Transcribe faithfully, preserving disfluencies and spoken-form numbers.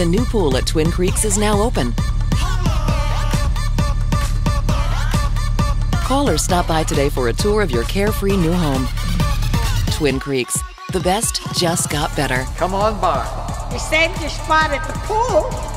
The new pool at Twin Creeks is now open. Call or stop by today for a tour of your carefree new home. Twin Creeks, the best just got better. Come on by. You saved your spot at the pool.